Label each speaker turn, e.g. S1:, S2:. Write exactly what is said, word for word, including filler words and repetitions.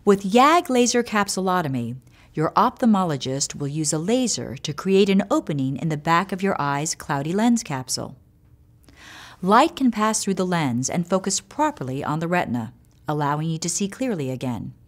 S1: With YAG laser capsulotomy, your ophthalmologist will use a laser to create an opening in the back of your eye's cloudy lens capsule. Light can pass through the lens and focus properly on the retina, allowing you to see clearly again.